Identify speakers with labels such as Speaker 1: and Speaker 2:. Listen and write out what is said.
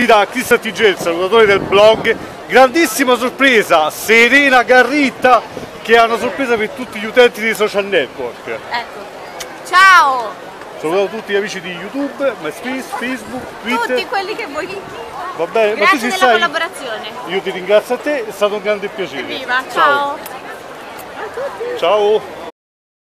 Speaker 1: Da Cristian TG, il salutatore del blog. Grandissima sorpresa, Serena Garritta, che ha una sorpresa per tutti gli utenti dei social network.
Speaker 2: Ecco. Ciao!
Speaker 1: Salutiamo tutti gli amici di YouTube, MySpace, Facebook, Twitter.
Speaker 2: Tutti quelli che vuoi.
Speaker 1: Va bene,
Speaker 2: Grazie
Speaker 1: ma tu ci
Speaker 2: della
Speaker 1: sai.
Speaker 2: collaborazione.
Speaker 1: Io ti ringrazio a te, è stato un grande piacere.
Speaker 2: Viva, ciao!
Speaker 1: Ciao.